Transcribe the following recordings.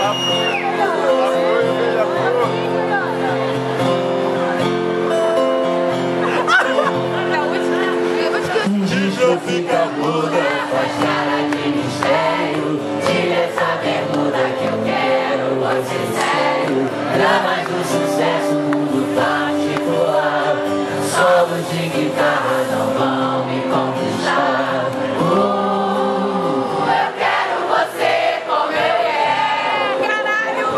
Fica muda, faz cara de mistério. Tira essa bermuda que eu quero, pode ser sério. Dramas do sucesso, mundo particular. Solos de guitarra não vão me conquistar. Eu quero você como eu quero. Caralho!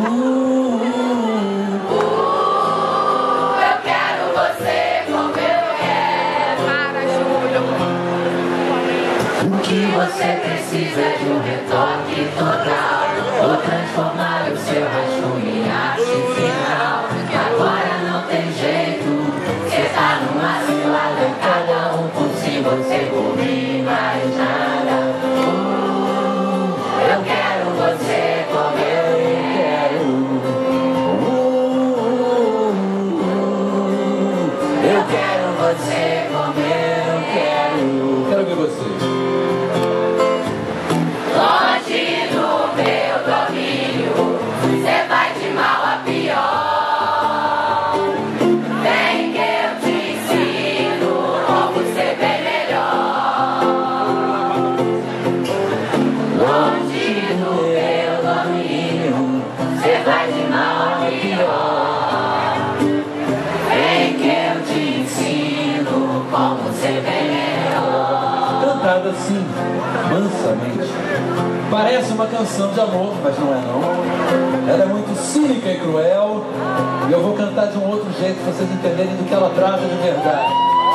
Eu quero você como eu quero. Para, Júlio. O que você precisa é de um retoque total, ou transformar o seu rascunho em arte final. Agora não tem jeito, cê tá numa cilada, cada um por si, você por mim, mais nada. Eu quero você como eu quero. Eu quero você como eu quero. Quero ver você. Cantada assim, mansamente. Parece uma canção de amor, mas não é não. Ela é muito cínica e cruel. E eu vou cantar de um outro jeito para vocês entenderem do que ela trata de verdade.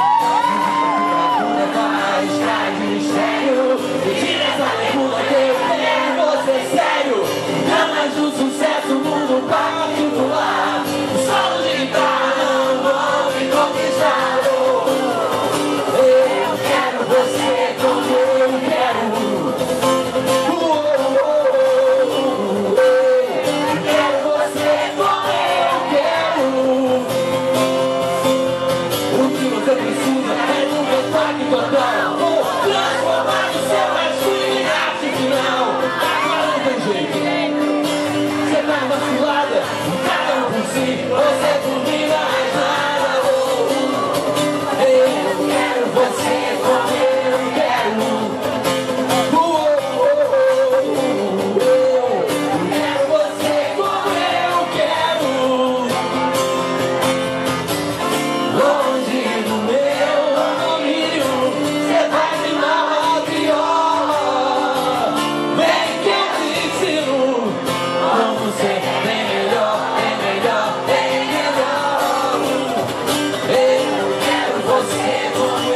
Traz de mistério, tira essa pergunta que eu quero você sério. Dramas do sucesso, mundo particular. Os solos de guitarra não vão me conquistar. Eu quero você como eu quero. Quero você como eu quero. O que você precisa é de um retoque total, ou transformar o seu rascunho em arte final. Agora não tem jeito, você tá numa cilada, cada um por si, você por mim, mais nada. Eu quero você como eu quero. Eu quero você como eu quero. Longe do meu domínio, você vai de mal a pior. Vem que eu te ensino como ser bem melhor, bem melhor, bem melhor. Eu quero você como